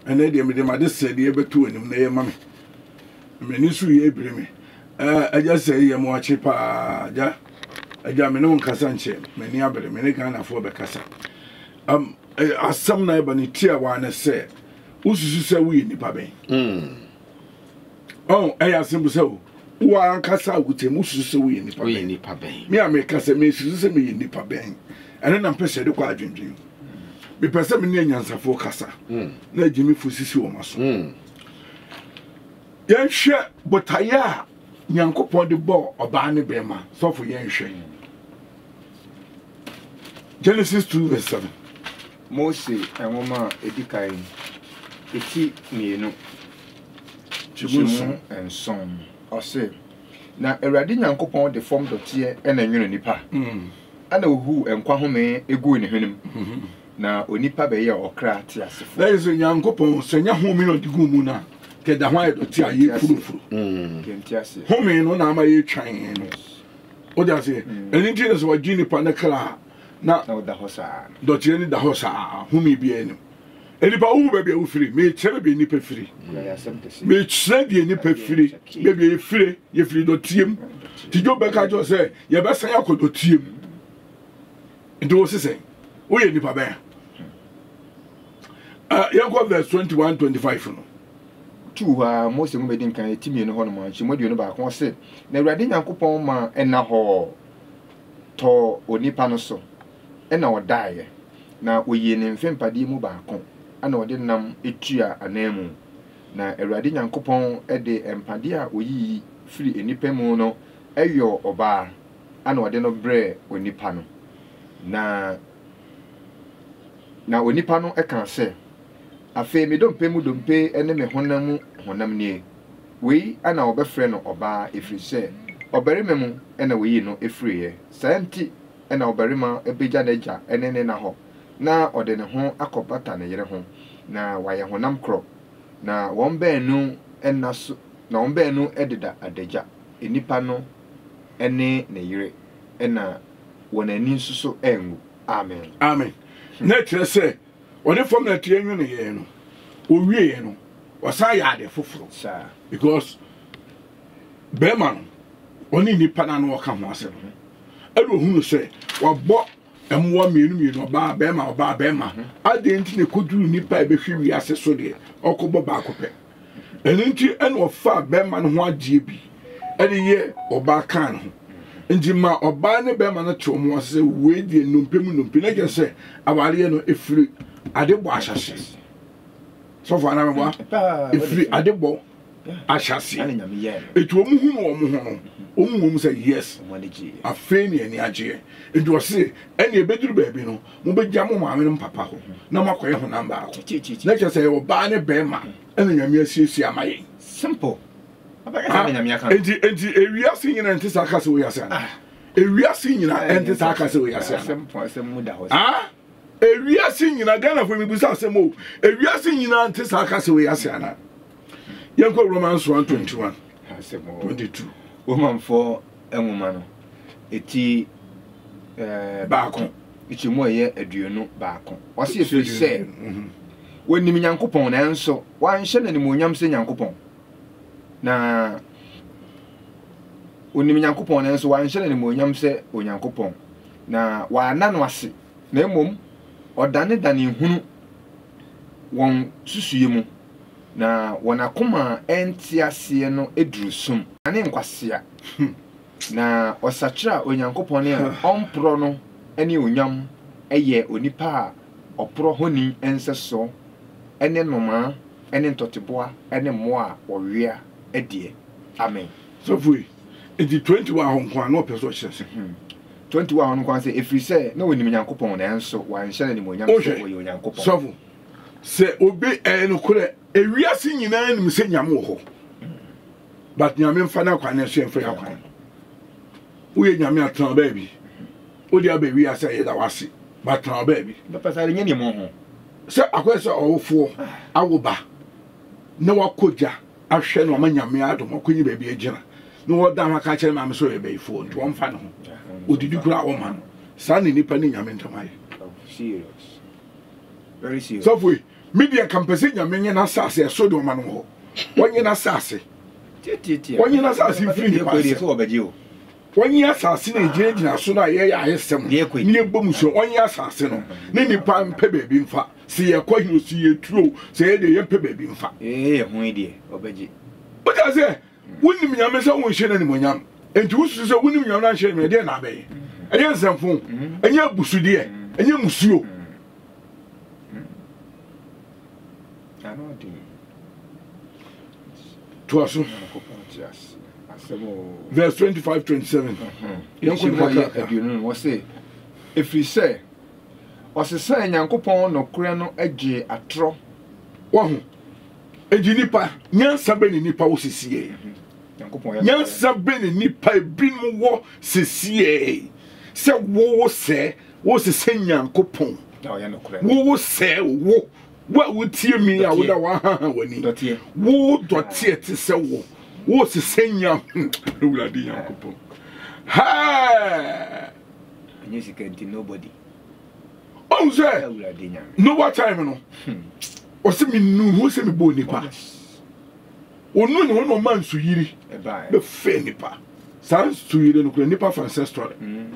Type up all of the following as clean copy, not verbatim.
and then the said the ever two and they mammy. Ministry Abraham. I just say you're more cheaper. Ja, I jamino Cassanche, many other many can afford the Cassa. As some neighbor Nitia one said, Usu say we in the pabe. Oh, I ask him so. One Cassa would say Musu we in the pabe. Me, I make Cassa me in the pabe. And then I'm pressed the quadrant. Me person me answer for Cassa. No Jimmy Fusi or Maso. Yan share, but I Yankopon the ball or Barney Bema, so for Yan share. Genesis 2:7. Moses and Woman Edikai, Eti Mieno, Chimu and Son, or say, now a radin Yankopon the form of tear and a unipa. I know who and Quahome a go in him. Now, Onipa Bay or Cratias. There is a Yankopon, Senya Homin of the Gumuna. Get the white or tea, you fruitful. Homing on our trying. What does it? And indigenous were Ginny Panacala. Now, the Hossa. Don't you need the Hossa, whom he be any. And if I will be free, may never be nipper free. May send you nipper free, maybe free, if you don't team. To go back, I just say, your best say I could do team. It was the same. We nipper bear. Young got verse 21-25. Two most of them didn't can Timmy and Hormone. She would you know back one said, never did Uncle Ma and na ho to or nipanoso, and our die. Now we in infant padimu back and our didn't num etia a name. Now a radin Uncle Pon at the empadia we free a nipemono, a yo or bar, and our dinner bread or nipano. Now when nipano I can say. Afe me don't pay ene me honam nie we ana obefre no oba efri se obarima mu ena we no efri ye santi ena obarima ebeja naja ene ne na ho na ode ne ho akobata ne yere ho na waye honam kro na won baanu ena so na won baanu ededa adaja enipa no ene ne yere ena wonani nsuso enwu amen amen nature say when the form that you know, we no, was I had a full sir because Beman only ni panan walk on myself. Everyone who say, what bought and 1 million or bar Bema or bar Bema, I didn't could do ni pay be as so dear or cobo bacope. And into and of far Beman 1 GB, any year or bar can. And Jima or Barney Beman at home was a weighty numpim, I can say, Avaliano if free. I did wash us. So for an hour, if I did bo, I shall see. It will move say yes. A fanny and Yaji. It was say, any bedroom baby no, Mubba Jamu Mamma and Papa. No more quail number. Let's just say, oh, Barney Bearman, and then you see, my simple. And we are singing and Tisaka, we are saying. We are singing and Tisaka, we are saying. Ah? We are singing again for me because some more. We are singing and Tisaka, we are saying. Young Romans 1:21, 22. Woman for a woman. Eti back on. It's more yet a duno back on. What's if you say? When the Yankopon answer, why shall any more yam say Yankopon? Na when the Yankopon answer, why shall any more yam say or Yankopon? Na why none was it? No mum. Or done it than in whom one susuimu. Na wanakuma entia sieno edrusum. Ane nkwasia. Na osachira onyankopon e ompro no ene onyam eye onipa opro honi enseso ene noma ene ntoteboa ene moa owia edie. Amen. So fui. Enti 21 honkwa no peso chese. 21 on kwan say efri say na woni nyankopon na enso wan hyele ni monyam say wo nyankopon so se obi no kure ewiase nyina nim se nyam wo ho but nyame mfa na kwan so emfa yakwan wo ye nyame atan baby wo dia ba wiase ye da wase but atan baby papa say nye ni mo ho se akwese owofo awoba na wakoja ahwe no ma nyame adom akonyi baby agina no wo da maka kire ma me so ye be fo nti wo mfa no ho Udidi kura woman. Sani nipa ni nyame ntamaye. Serious. Very serious. So we media campese nyamenye na sase so de oma no ho wonye na sase wonye na sase free ni pass so obaje o wonye asase na ejina so na ye ya yesem ni ebomu so wonye asase no ne nipa mpe bebi mfa si ye kwa hino si ye turo se ye de ye mpe bebi mfa ho ide obaje o ta se wonim nyame se won hye na ni monyam enti wusu se wonim nyame na hye me de na abaye enye nsamfo enye abusude enye musuo to us verse 25-27 wọ́n say efiri sẹ́ ọ̀sẹ̀sẹ̀ Nyankopɔn nọkùnrin no ẹ̀jẹ̀ àtúrọ̀ wọ́n ho ẹ̀jẹ̀ nípa nyansa bẹ́ẹ̀ ni nípa wọ́n sisi yẹ nyansa bẹ́ẹ̀ ni nípa ebinom wọ́ sisi yẹ sẹ́ wọ́wọ́ sẹ́ wọ́n sẹ́sẹ́ Nyankopɔn wọ́wọ́ sẹ́ wọ́ wọ́n tie mi a wọ́n da wọ́n ahahan wọ́n ni wọ́n dọ̀tí ẹ̀ ti sẹ́ wọ́ wọ́n sẹ́sẹ́ nyam ewurade Nyankopɔn haa ẹ̀yẹ́ sika nti nobody ọ̀hún sẹ́ no what time no ọ̀sẹ̀ mi nu wọ́n sẹ́ mi bọ́ nípa onu ni wọ́n ma nsu yiri bẹ́ fẹ́ nípa sáà nsu yiri no kúrẹ́ nípa for ancestral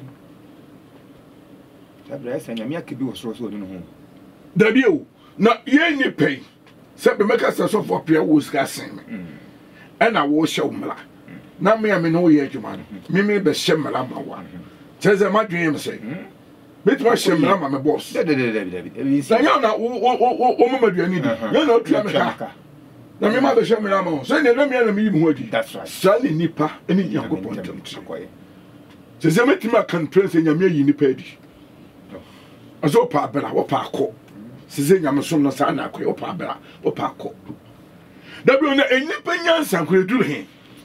dabi o na ye ni pay se be make us so for pia wo ska sen e na wo hye umla na me no ye adwuma no me be hye mla ma wa cheze ma dwen me se bit ma hye mla ma me boss na ya na o ma maduani di ya na otua me ka na me ma be hye mla ma so ne na me na me yi mu hodi that's right sa ni nipa eni Nyankopɔn tam cheze metima kan prince nyame yi nipa di aso pa bela wo pa akọ size nyamesom no sa na akọ wo pa bela wo pa akọ dabi na enipa nyansa akọ eduru he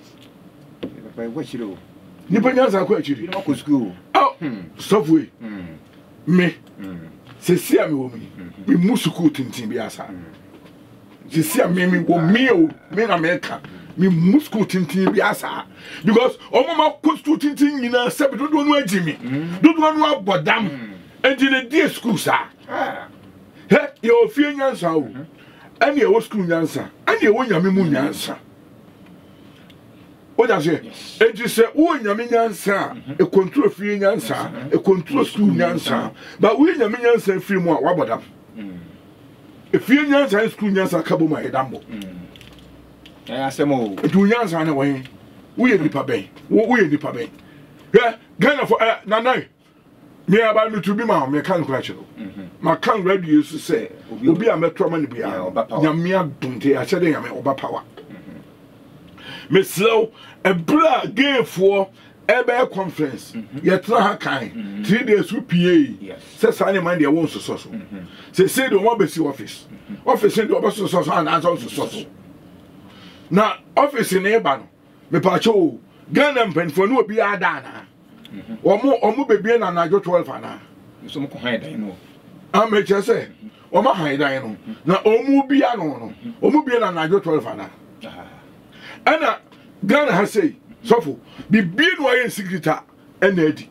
nipa nyansa akọ achiri no ko school sofwe me sesi a me wo me musuku tintin bi asa sesi a me wo me o me na me ka me musuku tintin bi asa because omo ma ko school tintin nyina se bi dodo no agimi dodo no abodam enti le die school sa he ye ofie nyansa o ani e wo school nyansa ani e wo nyame mu nyansa o da se enti se wo nyame nyansa e control fie nyansa e control school nyansa ba wo nyame nyansa fie mu a wabodam e fie nyansa school nyansa kabo ma edambo asemo du nyansa na wo ye nipa ben wo ye nipa ben he Ghana for nanai me aba no to be ma me kan kura chiro ma kan radio so say obi a metro ma ne bia nyame adonte a chede nyame oba power me slow e bra game for ebe conference ye tra ha kan 3 days we pa say say man dey won so say dey won be si office dey oba so and answer so na office ne ba no me pa cho Ghana mpenfo no obi adana omo bebie na najo 12 ana so mo ko han dan no ameche se omo han dan no na omo bia no omo bie na najo 12 ana ana Ghana ha say sofo bibie no ayen secretary ena adi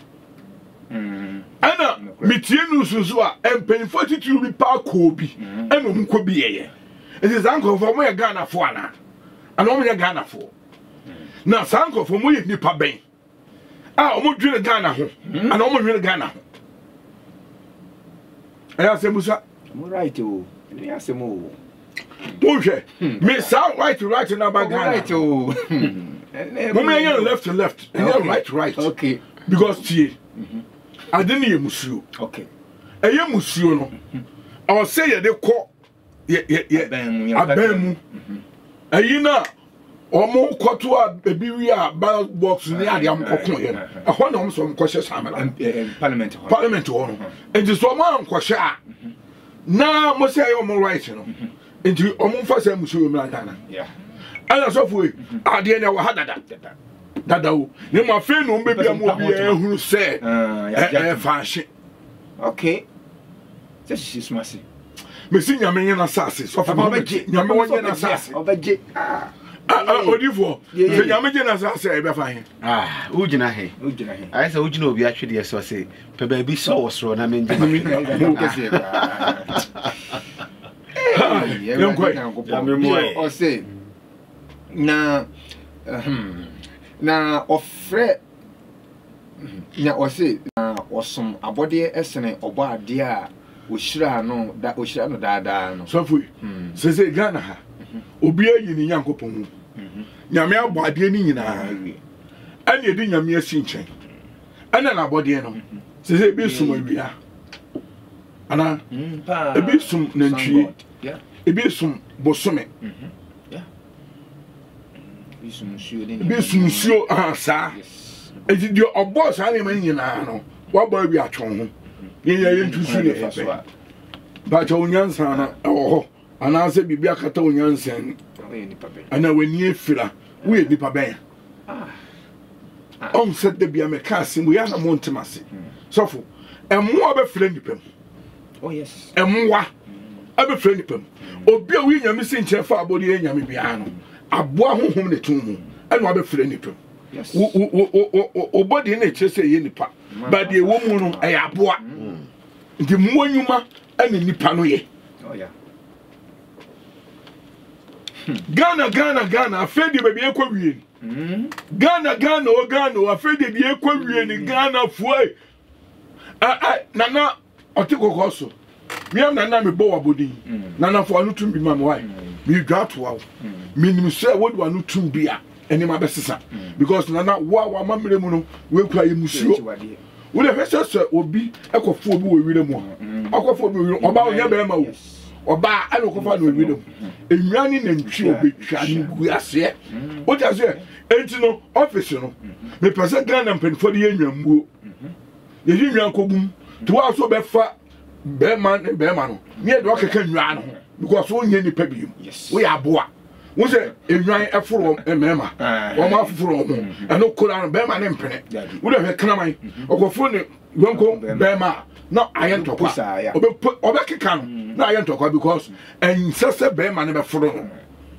ana mitie no susu a empenfo titiri bi pa ko bi ena omo ko bi yeye ezi zanko fo mo ye Ghana fo ana omo ye Ghana fo na zanko fo mo ye nipa ben omo dwene Ghana ho ana omo dwene Ghana ho aya se musa mo right o ni asemo o hwe me sound right na ba Ghana right o mo me yan left to left and right okay because tie adeni ye musuo okay eye musuo no o say ye de ko ye abamu ayina omo koto a bebi wi a ballot box ni ade am kokon ye ho na omo so mkɔhye samela parliament ho no enti so omo ankɔhye a na mo say omo right no enti omo mfa say musuo mi Ghana ana so fu ade na wa dada o ni ma fe no bebi am obi ehuru say fashion okay just she smasi me si nyame nyina sase so fa nyame wonye na sase obeje odifo se nyame je na sase e be fa he ugina he ai se ugina obi atwede so se pe ba bi so wo soro na menje or say na ofre na or say na osom abode esene obo ade a ohyira no da no so fu se Ghana ha obi ayi ni Nyankopon hu nyame abo ade ni nyina ane edi nyame asi nchen ana na abode no se bi sum awia ana ebi sum nantwie ebi sum bosome ebi sum suo sa edi dio obo sa ne man nyina no waba bi atwon ho ye ntusu ne efe ba cha onyansa na ho ana se bibia kata onyansa ana wani efira we nipa ben on set de bia me kasi mu ya na montemase sofo emwa be fira nipam oh yes emwa abe fira nipam obi a wi nyame se nche fa abodi e nyame bia no aboa honhom ne tumu eno abe fira nipam yes o body na chese ye nipa ba de wo mu no e aboa ndi mu anyuma ene nipa no ye oh yeah Ghana afedi be bia kwa wie Ghana o Ghana afedi bia kwa wie ni Ghana fuai nana otikoko so miam nana me bo wabodi nana fo anu tum bi mam why me dwato wa minim se wodu anu tum bia eni ma besesa because nana wa mamre mu no we kura yemusuo wo le hwese se obi ekofo obi wo wire mu akofo obi wo oba onya be ma wo oba anu kofa no wire mu enwani na ntwi obetwa ni guase o ta se enti no office no me pese Ghana mpenfo de enwambuo ye nwan kogum to wa so be fa be man no me de okeka nwan no because wo nye nipa bi wo ya boa wo se enwan eforo emema wo ma foforo mo eno kora no be man ne mpene wo de hwe knaman okofo ne yonko be ma no ayentokwa obe keka no na ayentokwa because ensese be man ne be foro no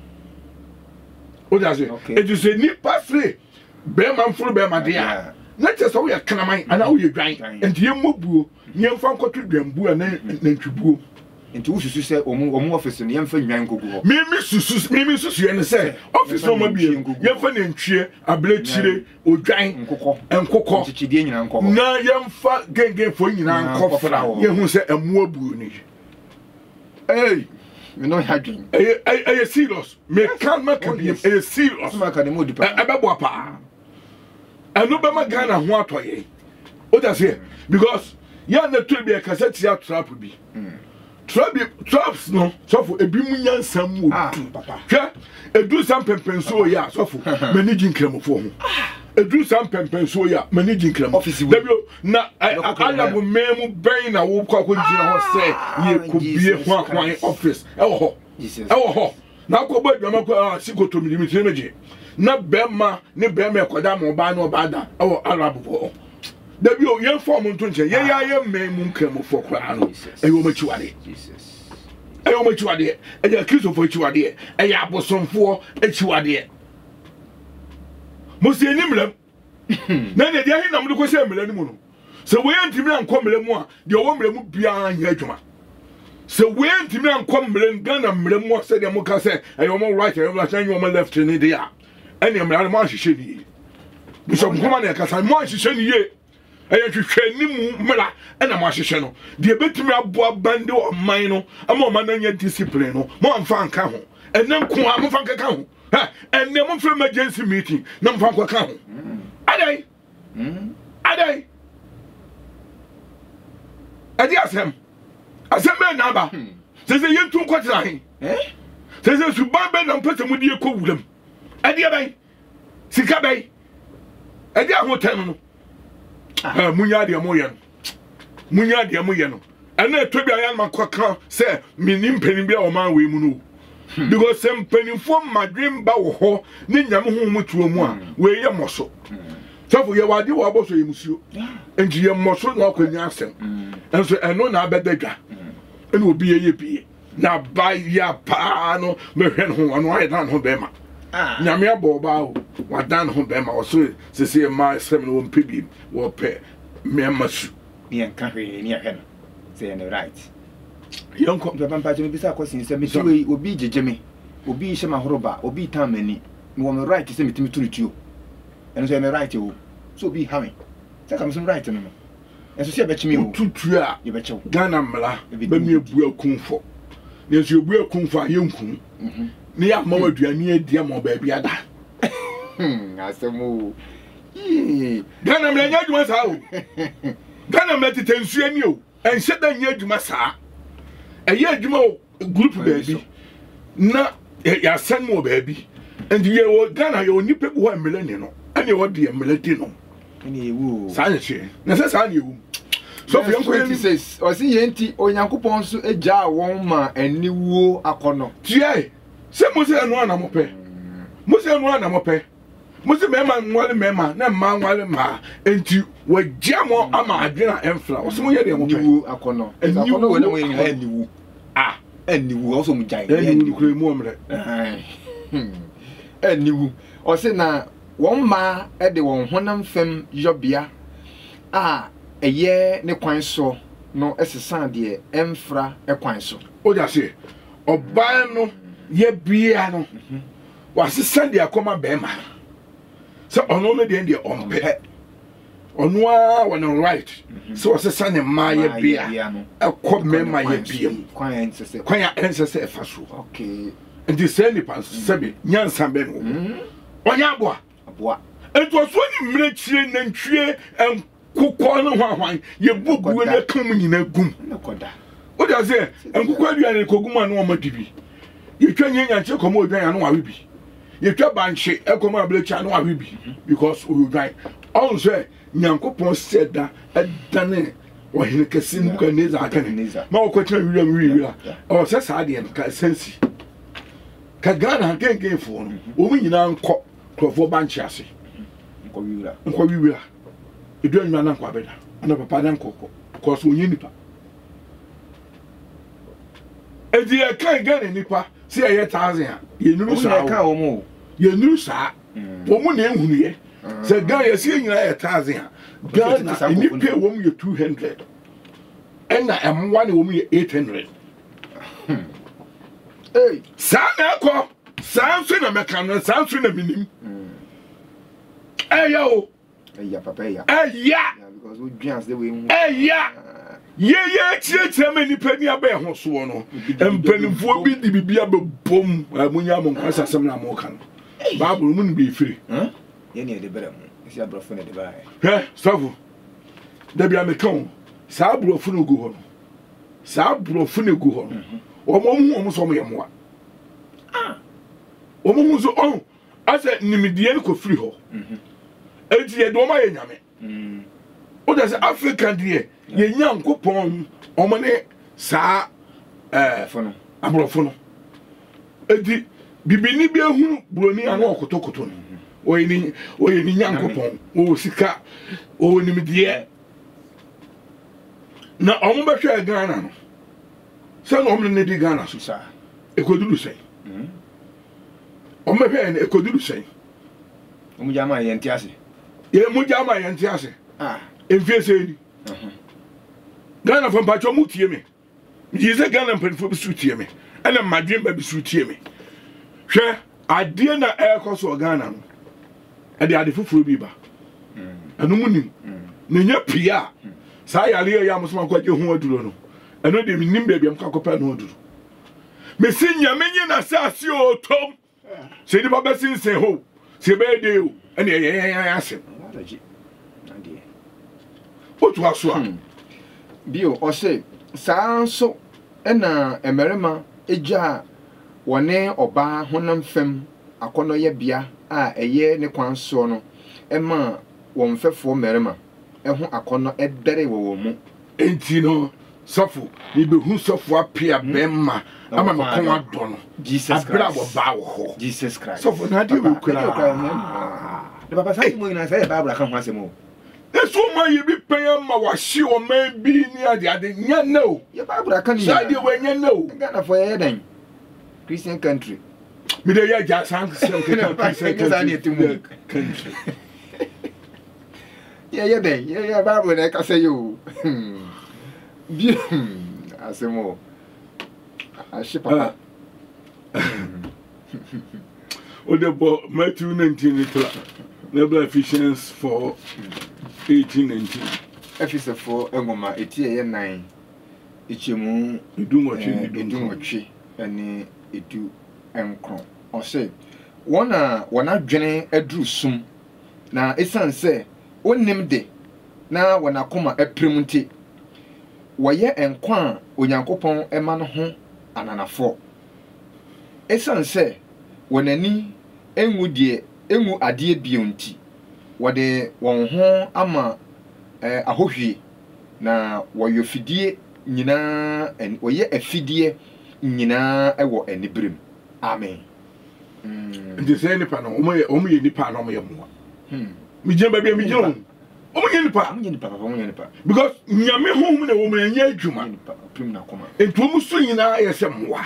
o da se it is a nipa free be man foro be ma dia na chese wo ye knaman ana wo ye dwan enti ye mobuo nyemfa nkoto dwambu na ntwibuo enti ususu se omu office no yemfa nwan kogu ho mimi susu ene se office no mabie yemfa na ntwie ablechire odwan nkokọ chichidie nyina nkokọ na yemfa gengen fo nyina nkofra ye hu se emu abuo ni me no hadwin serious me kan maka bi serious maka ne modi pa ebebo pa anu be ma Ghana ho atoye o da se because ya na to bi cassette ya trap bi traps no sofo ebi mu nyansam mu papa hwe edu sam pempenso ya sofo mani ginkramofo ho edu sam pempenso ya mani ginkramofo dabio na ala bo memu ben na wo kwa gina ho se ye kubie ho akwan office ewo ho na ko ba dwama ko sikoto milimetre meje na bema ne bema ekoda mo ba na obada ewo arabo Dabi o yen form nto nche ye ya ye memu nkramofo kwa no eyo machiwade eyo machiwade eya Christopher chiwade eya abosomfo echiwade musi enimlem na ne dia hin na mde ko se mlem mu no se we ntimi anko mlem a de o mlem bia anya adwuma se we ntimi anko mlem Ghana mlem mo se de mo ka se eyo mo right eyo mo change mo left ni dia ene mlem mo ahihye ni bishop kuma na ka sa mo ahihye ni ye hwehwani mu mra na mo ahihye no de betumi aboa bande o man no ama o man na nya discipline no mo amfa anka ho enne nko a mo fa anka ho enne mo fra emergency meeting na mo fa anka ho adai adi asem be na ba se yentu nkwatra hin se su ba be na mpese mu die ko wuram adi abai sika bai adi ahotan no munya de moye no ana to bia yan makwaka se minim penim bia o man we mu no because sem penimfo madwem ba wo ho ne nyam ho mutuo mu a we ye moso safo ye wade wo aboso ye musuo enji ye moso na akwanya asem enso eno na abedadwa ene obi ye bie na ba ya pa no mehwe no ho ano aye dan ho be ma nyame abo ba o wadan ho be ma o so se ma sem no mpebi wo pe me masu ni enka hwe ni ahwe no say no right Yonko. Papa mpacho bisa question say me ti we obi jejeme obi hye mahoroba obi tamani me wo me right say me timi turutuo eno say me right o so obi ha me say kam some right no no enso say be chimi o tutu a ye be chew Ghana mla be me ebu akunfo ne so ebu akunfo ayenkun ne ya ma waduane adi ma ba bia da asemo Ghana mla nya adwuma sa o Ghana mla tetensu ani o enhye da nya adwuma sa eye adwuma group baabi na ya san mo baabi and ye wo Ghana ye oni pebu ho mla ni no ane wo de mla di no ene ewu sa ye che na se sa na ewu so fi enko 26 o si yenti onyankopon so eja won ma aniwuo akono tie se mo se anu ana mo pe mo se anu ana mo pe mo se mema nwale mema na ma nwale ma enti wagya mo ama adwena emfla o se mo ye de mo pe aniwuo akono akono wo na wo yin aniwu aniwu o so mu jai aniwu kure mu omre aniwu o se na won ma e de won honam fam yobia eye ne kwan so no esesan de emfra e kwan so o ja se oban no ye bia no wa sesan de akoma bema so ono no de ompe ono a won right so sesan ne ma ye bia ekọ mema ye bia kwan ensese kwan ya ensese e fa so okay and the same pass sebe nyansa be no onya aboa ento so ni mrechire nantwie kokọ no hwanhwan ye bugu ne kam nyina gum nakoda o da se enkukọ aduane koguma no omadibi ye twa nyanya che komo odwan no awebi ye twa banche ekomo ablecha no awebi because o odwan on say nyankopon seda edane o hene kesin ka neza akane ma o ko twa wiwira o se sa de ka sensi ka Ghana kenken fo no o mu nyina nkọ krofo banche ase nkọ wiwira edu anwa na nkwa beda ana papa na nkoko cause onye nipa edi e kan Ghana nipa se ye 1000 a ye nuru sa ka o mu ye nuru sa wo mu na ehunu ye se Ghana ye se nyina ye 1000 a Ghana nipa wo mu ye 200 ena emwa na wo mu ye 800 sa na ko sa nso na meka no sa nso na minim yo papa ya because we dance the way ye chire me nipa ni aba ho so no empanifo bi di bibia be bom amunya mo kwasa sem na mo kan bible mu ni be firi ye ne de bere mu isi abrofo ne de ba savo da bia me kan sa abrofo no gu ho no sa abrofo ne gu ho no o mo so mo ye mo o mo so on asa nimidie ko firi ho enti ye do ma ye nyame o da se African die ye nyankopon o mo ne sa fono abrofo no enti bibini bi ehunu broni anu okotokoto no o ye ni nyankopon o sika o nimidie na o mo be hwe Ghana no se no o mo ne di Ghana so sa ekoduru sei o mo hwe ne ekoduru sei o mo jama ye ntiase ye mu jama ye ntiase enfie sei ni Ghana from pacho mu tie me yize Ghana mpanfo bi su tie me ena madwen ba bi su tie me hwe ade na ekoso Ghana no ade fufuro bi ba anu munim na nya pia sa yale ya musoma kwaje ho aduro no eno de minim ba biam kakopa no aduro me sinya menye na sase o tom se di baba sinsen ho se be de o ene ye asem otu aso a bio o se sanso ena emerema eja wone oba honam fam akono ye bia a eye ne kwanso no ema won fefo merema eho akono edere wo mu enti no sofo ni behu sofo apia bemma ama me kon ado no Jesus Christ abra wo ba wo ho Jesus Christ sofo na de wo kura de papa sai mo ina sai Bible kan ho asemo eso ma ye bi pen ma wa hye o ma bi ni ade nya no ye Bible kan ni sai de we nya no Ghana for ye dan Christian country mi de ya ja san Christian country ye den ye Bible na ka say yo bi asemo ahye papa o de bo Matthew 19 little nebla Ephesians 4:18-19 Ephesians 4 engoma eti ye 9 ichemu edumotwe ene edu enkron o say wona dwene aduru sum na esan se onnim de na wana koma epremunti woye enkwa onyankopon ema no ho ananafo esan se wonani engu ade bionti wode won ho ama ahohwie na woyo fidie nyina woye afidie nyina ewo anibrem amen ndi se nipa no omo ye nipa no omo ye moa mi je ba bia mi je omo ye nipa because nyame hom na wo me anya adwuma prim na koma entu omo so nyina ye se moa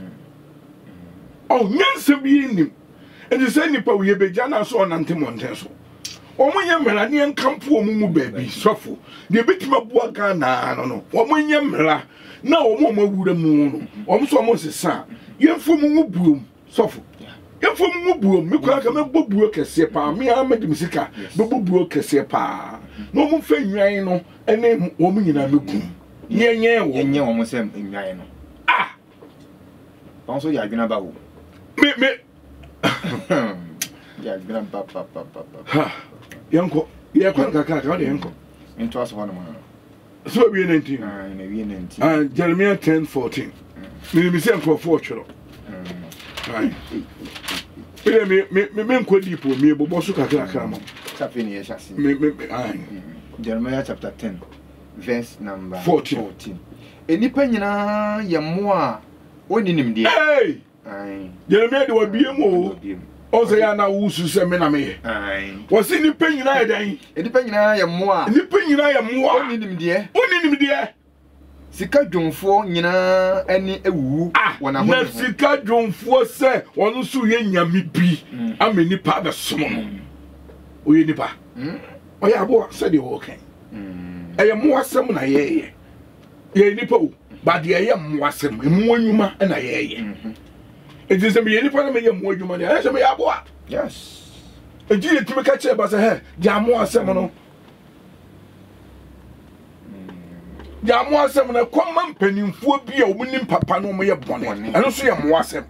oh nyanse bi nim ndi se nipa wo ye beja na so onante monten so omo ye mera ne enkampo omo mu baabi sofo de betima bua Ghana no omo ye mera na omo mawura mu no omo so omo sesa yemfo mu buom sofo yemfo mu buom me kwa ka me bobuo kese pa me a me dim sika be bobuo kese pa no omo fa nwan no ene omo nyina mekum yenye omo sem nwan no bonso ya adwena ba wo me ya adwena pa yanko ye kwa kaka de yanko into aso hono ma so we 19 na we 19 Jeremiah 10:14 me say nko for choro me nko dipo me bobo so kaka ma chapter ni yeshasi Jeremiah chapter 10 verse number 14 enipa nyina ye mo a oninim de Jeremiah de wabie mo o say ya na wusu se me na me wo se nipa nyina ye dan enipa nyina ye mo a oninim de sika dwonfo nyina ani ewu wona ho na sika dwonfo se wono so ye nyame bi ameni pa be somo no o ye nipa o ya bo se de wo kan eye mo asem na ye nipa o ba de ye mo asem mo anwuma na ye it is me nipa na me ye mo anwuma na ye se me ya bo yes eji etimi ka che ba se he ja mo asem no ya mo asem na kwama mpanimfo bi a omunim papa no mo ye bone eno so ye mo asem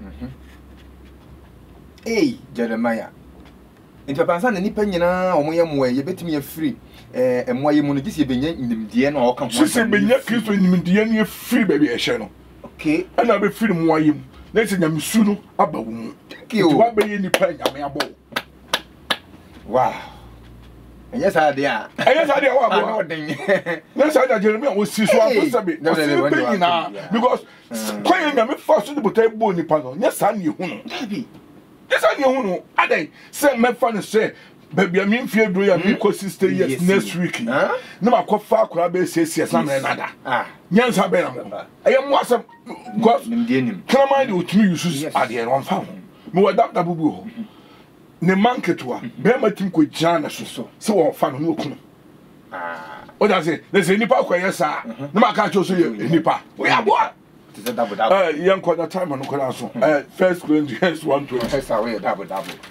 Jeremiah into pansa na nipa nyina omo ye mo ye betimi ye free emo ye mu no gisi benya nimdie na o ka ho sisi benya Kristo nimdie na ye free ba bi e hye no okay ana be free mo ayem na se nyam su no aba wo mu to ba be ye nipa nyame abo wow yes idea wa bo yes idea Jeremiah was si so afosabe na because kwanye nyame faso de botai bo nipa no yes an ye hu no yes an ye hu no adai se me fa no se baby am mfie do ya me ko 60 years next week na makofa akora be CCS na me nada nyansa be na mo eye mo asem because kama de otumi yusu ade no mfa me wadapta bubu ho ne manketwa be matim ko jana so se wo fa no okunu o da se le se nipa ko yesa na maka cho so ye nipa we aboa yanko na time no ko so 1 Corinthians 1:20 esa we double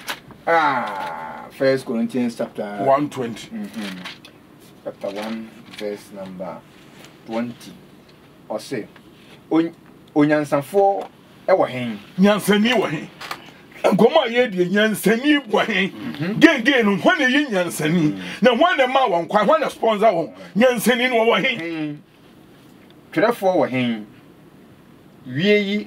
1 Corinthians chapter 1:20 chapter 1 verse number 20 or say onyansafo ewo hen nyansani wo hen ngoma ye de nyansani bo hen genge no hwane ye nyansani na hwane ma won kwa hwane sponsor won nyansani no wo hen twerefo wo hen wieyi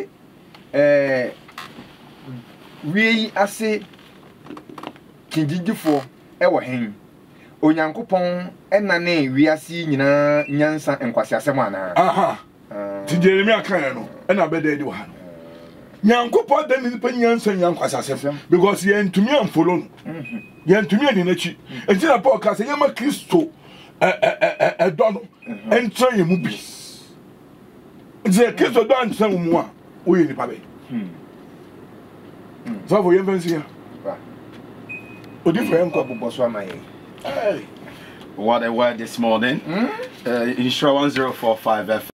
ase kinjigifo ewo hen onyankopon enane wiase nyina nyansa enkwase asem ana ti Jeremiah kan no ena beda di wa no nyankopon da ni pa nyansa nyankwase asem because ye ntumi amfolo no ye ntumi ani nachi enti na Paul ka se ye ma Kristo do no entra ye mu bi je Kristo do ansa mu a o ye ni pa be so for ye fancy ya o different ko boso amaye what a word this morning. Insure 1045 FM.